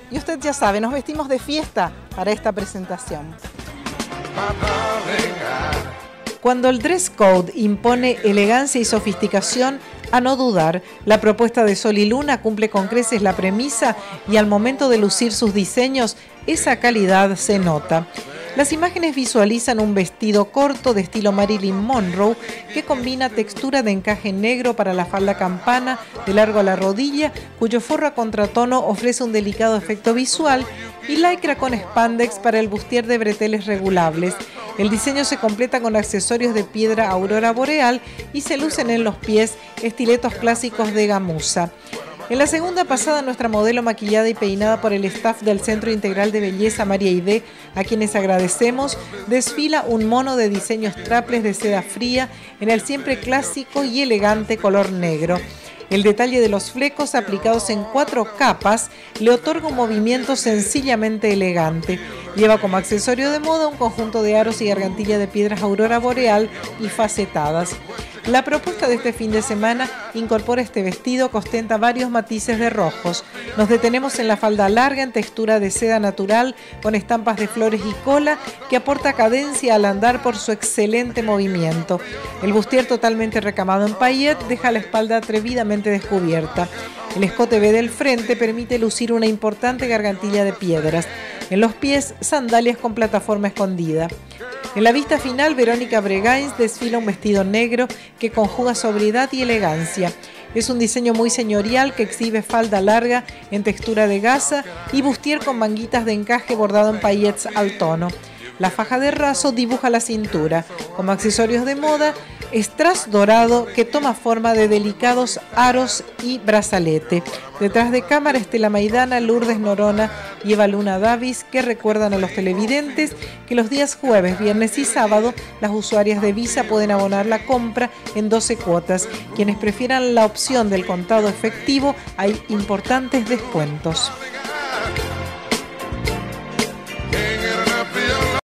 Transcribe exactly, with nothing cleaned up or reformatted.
Y usted ya sabe, nos vestimos de fiesta para esta presentación. Cuando el dress code impone elegancia y sofisticación, a no dudar, la propuesta de Sol y Luna cumple con creces la premisa y al momento de lucir sus diseños, esa calidad se nota. Las imágenes visualizan un vestido corto de estilo Marilyn Monroe que combina textura de encaje negro para la falda campana de largo a la rodilla, cuyo forro a contratono ofrece un delicado efecto visual, y lycra con spandex para el bustier de breteles regulables. El diseño se completa con accesorios de piedra aurora boreal y se lucen en los pies estiletos clásicos de gamuza. En la segunda pasada, nuestra modelo maquillada y peinada por el staff del Centro Integral de Belleza María Aide, a quienes agradecemos, desfila un mono de diseño strapless de seda fría en el siempre clásico y elegante color negro. El detalle de los flecos aplicados en cuatro capas le otorga un movimiento sencillamente elegante. Lleva como accesorio de moda un conjunto de aros y gargantilla de piedras aurora boreal y facetadas. La propuesta de este fin de semana incorpora este vestido que ostenta varios matices de rojos. Nos detenemos en la falda larga en textura de seda natural con estampas de flores y cola que aporta cadencia al andar por su excelente movimiento. El bustier totalmente recamado en paillet deja la espalda atrevidamente descubierta. El escote V del frente permite lucir una importante gargantilla de piedras. En los pies, sandalias con plataforma escondida. En la vista final, Verónica Bregains desfila un vestido negro que conjuga sobriedad y elegancia. Es un diseño muy señorial que exhibe falda larga en textura de gasa y bustier con manguitas de encaje bordado en paillettes al tono. La faja de raso dibuja la cintura. Como accesorios de moda, strass dorado que toma forma de delicados aros y brazalete. Detrás de cámara, Estela Maidana, Lourdes Norona y Eva Luna Davis, que recuerdan a los televidentes que los días jueves, viernes y sábado las usuarias de Visa pueden abonar la compra en doce cuotas. Quienes prefieran la opción del contado efectivo, hay importantes descuentos.